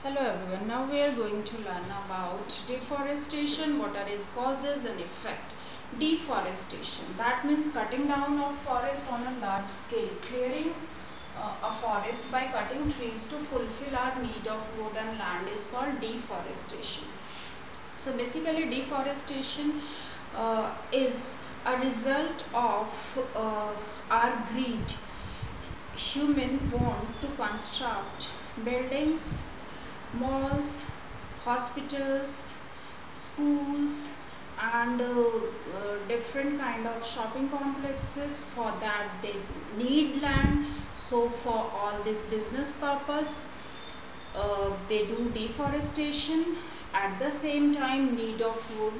Hello everyone, now we are going to learn about deforestation, what are its causes and effect. Deforestation, that means cutting down of forest on a large scale, clearing a forest by cutting trees to fulfill our need of wood and land is called deforestation. So basically deforestation is a result of our greed. Human want to construct buildings, malls, hospitals, schools, and different kind of shopping complexes. For that they need land. So for all this business purpose, they do deforestation. At the same time, need of wood,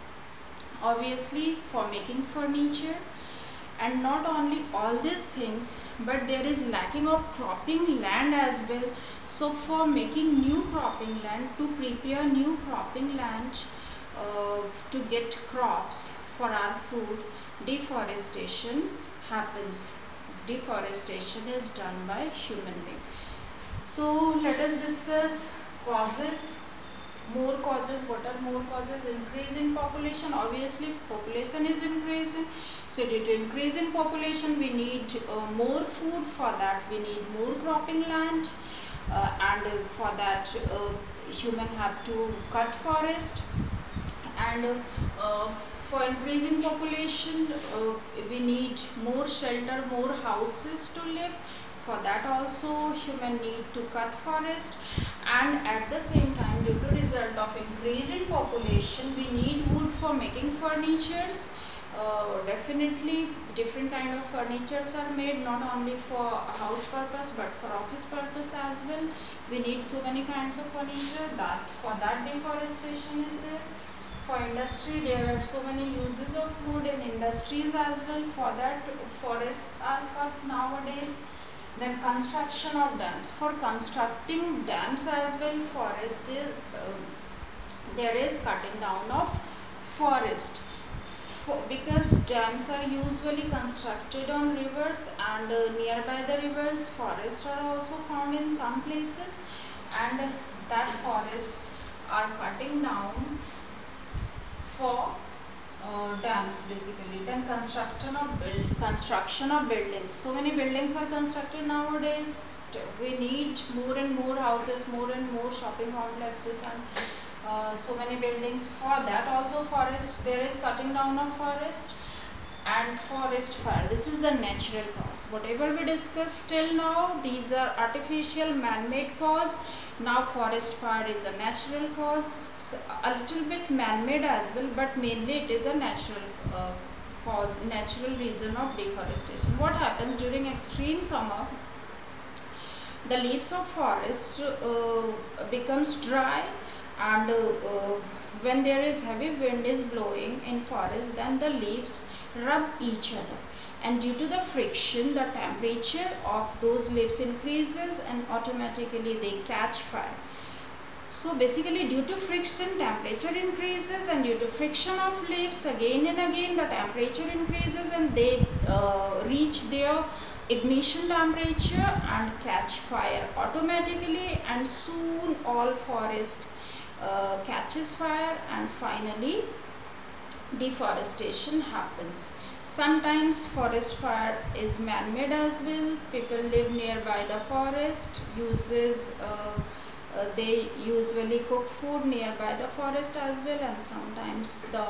obviously for making furniture. And not only all these things, but there is lacking of cropping land as well. So for making new cropping land, to prepare new cropping land to get crops for our food, deforestation happens. Deforestation is done by human being. So let us discuss causes. More causes. What are more causes? Increase in population. Obviously population is increasing, so due to increase in population we need more food. For that we need more cropping land, and for that human have to cut forest. And for increasing population we need more shelter, more houses to live. For that also human need to cut forest. And at the same time, due to result of increasing population, we need wood for making furnitures. Definitely different kind of furnitures are made, not only for house purpose but for office purpose as well. We need so many kinds of furniture. That for that deforestation is there. For industry, there are so many uses of wood in industries as well. For that forests are cut nowadays. Then construction of dams. For constructing dams as well, forest is there is cutting down of forest. Because dams are usually constructed on rivers, and nearby the rivers forests are also found in some places, and that forests are cutting down for dams basically. Then construction of buildings. So many buildings are constructed nowadays. We need more and more houses, more and more shopping complexes, and so many buildings. For that also forest, there is cutting down of forest. And forest fire, this is the natural cause. Whatever we discussed till now, these are artificial man-made cause. Now forest fire is a natural cause, a little bit man-made as well, but mainly it is a natural cause, natural reason of deforestation. What happens during extreme summer? The leaves of forest becomes dry, and when there is heavy wind is blowing in forest, then the leaves rub each other, and due to the friction the temperature of those leaves increases and automatically they catch fire. So basically due to friction temperature increases, and due to friction of leaves again and again the temperature increases, and they reach their ignition temperature and catch fire automatically, and soon all forest catches fire, and finally deforestation happens. Sometimes forest fire is man-made as well. People live nearby the forest, they usually cook food nearby the forest as well, and sometimes the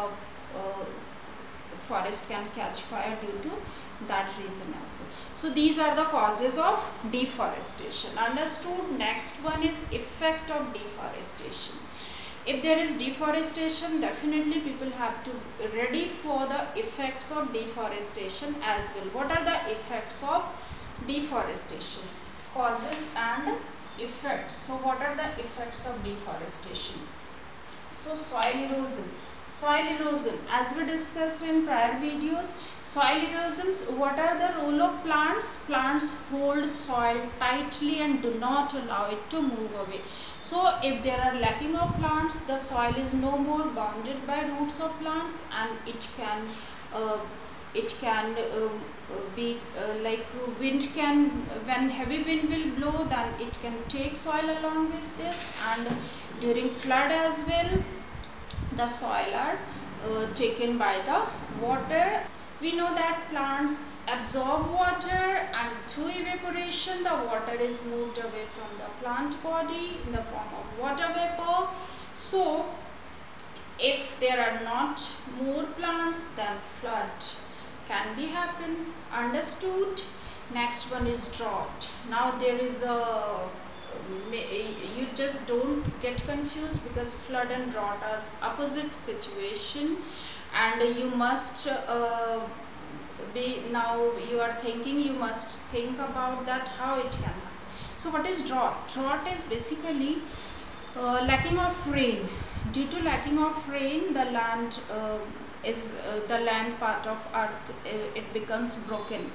forest can catch fire due to that reason as well. So these are the causes of deforestation. Understood? Next one is effect of deforestation. If there is deforestation, definitely people have to ready for the effects of deforestation as well. What are the effects of deforestation? Causes and effects. So what are the effects of deforestation? So soil erosion. Soil erosion, as we discussed in prior videos, soil erosions, what are the role of plants? Plants hold soil tightly and do not allow it to move away. So if there are lacking of plants, the soil is no more bounded by roots of plants, and it can it can be like wind can, when heavy wind will blow, then it can take soil along with this, and during flood as well the soil are taken by the water. We know that plants absorb water, and through evaporation the water is moved away from the plant body in the form of water vapor. So if there are not more plants, then flood can be happen. Understood? Next one is drought. Now there is a, you just don't get confused, because flood and drought are opposite situation, and you must be, now you are thinking, you must think about that how it can happen. So what is drought? Drought is basically lacking of rain. Due to lacking of rain, the land is the land part of earth, it becomes broken.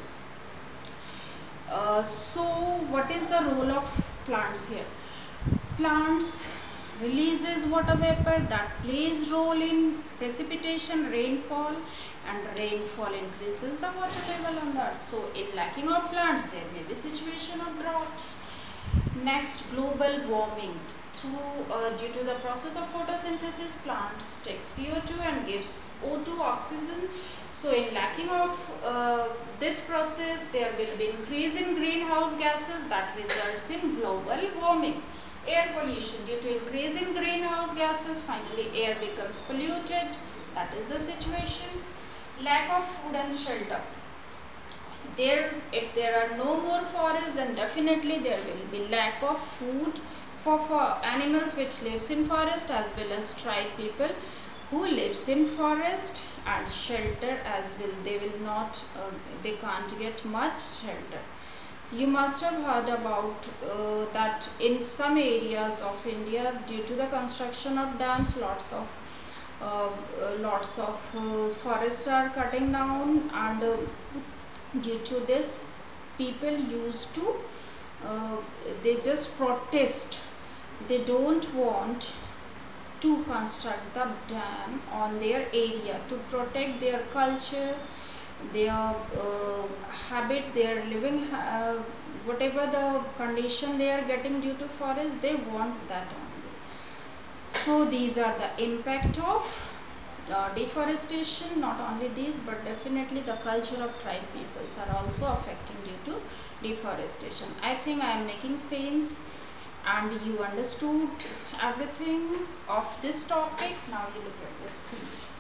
So what is the role of plants here? Plants releases water vapor that plays role in precipitation, rainfall, and rainfall increases the water level on the earth. So in lacking of plants, there may be situation of drought. Next, global warming. Due to the process of photosynthesis, plants take CO2 and gives O2, oxygen. So in lacking of this process, there will be increase in greenhouse gases that results in global warming. Air pollution. Due to increase in greenhouse gases, finally air becomes polluted. That is the situation. Lack of food and shelter. If there are no more forests, then definitely there will be lack of food for animals which lives in forest, as well as tribe people who lives in forest, and shelter as well. They will not they can't get much shelter. So you must have heard about that in some areas of India, due to the construction of dams, lots of forests are cutting down, and due to this, people used to they just protest. They don't want to construct the dam on their area to protect their culture, their habit, their living, whatever the condition they are getting due to forest, they want that only. So these are the impact of deforestation. Not only these, but definitely the culture of tribe peoples are also affecting due to deforestation. I think I am making sense, and you understood everything of this topic. Now you look at the screen.